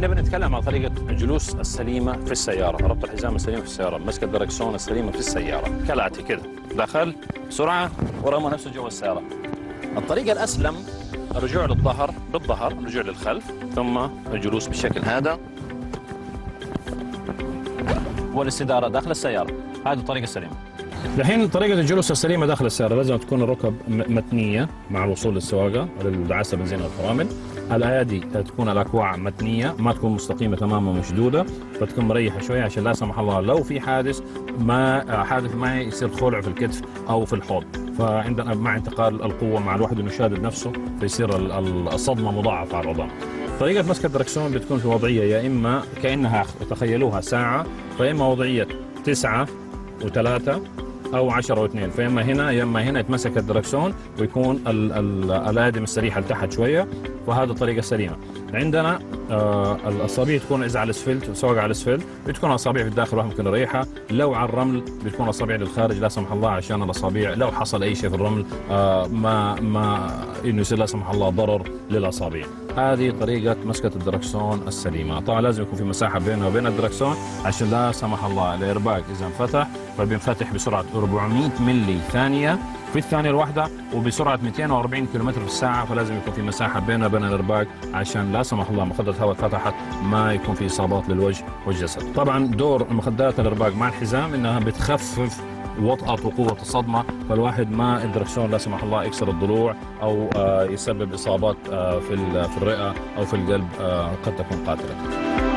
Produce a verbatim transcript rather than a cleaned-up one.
احنا بنتكلم عن طريقه الجلوس السليمه في السياره، ربط الحزام السليم في السياره، مسك الدركسون السليمه في السياره كالاتي كده، دخل بسرعه ورمى نفسه جوا السياره. الطريقه الاسلم الرجوع للظهر بالظهر، الرجوع للخلف، ثم الجلوس بالشكل هذا والاستداره داخل السياره. هذه الطريقه السليمه. الحين طريقة الجلوس السليمة داخل السيارة لازم تكون الركب متنية مع الوصول للسواقة للدعاسة بنزين والفرامل. الأيادي تكون الأكواع متنية، ما تكون مستقيمة تماما مشدودة، فتكون مريحة شوية عشان لا سمح الله لو في حادث ما حادث ما يصير خلع في الكتف أو في الحوض، فعندنا مع انتقال القوة مع الواحد إنه يشادد نفسه فيصير الصدمة مضاعفة على العظام. طريقة مسك الدركسون بتكون في وضعية يا إما كأنها تخيلوها ساعة، فإما وضعية تسعة وثلاثة أو عشرة واثنين، فإما هنا يا إما هنا يتمسك الدركسون ويكون الأيادي مستريحة لتحت شوية، فهذا الطريقة السليمة. عندنا آه الأصابع تكون إذا على الأسفلت سواق على الأسفلت بتكون الأصابع في الداخل واحد ممكن يريحها، لو على الرمل بتكون الأصابع للخارج لا سمح الله، عشان الأصابع لو حصل أي شيء في الرمل آه ما ما إنه يصير لا سمح الله ضرر للأصابع. هذه طريقة مسكة الدركسون السليمة. طبعا لازم يكون في مساحة بينه وبين الدركسون عشان لا سمح الله الإيرباك إذا انفتح فبينفتح بسرعة أربعمئة ملي ثانية في الثانية الواحدة وبسرعة مئتين وأربعين كيلومتر في الساعة، فلازم يكون في مساحة بينه وبين الإيرباك عشان لا سمح الله مخدة هواء فتحت ما يكون في إصابات للوجه والجسد. طبعا دور مخدات الإيرباك مع الحزام إنها بتخفف وطأة وقوة الصدمة، فالواحد ما الدركسون لا سمح الله يكسر الضلوع أو يسبب إصابات في في الرئة أو في القلب قد تكون قاتلة.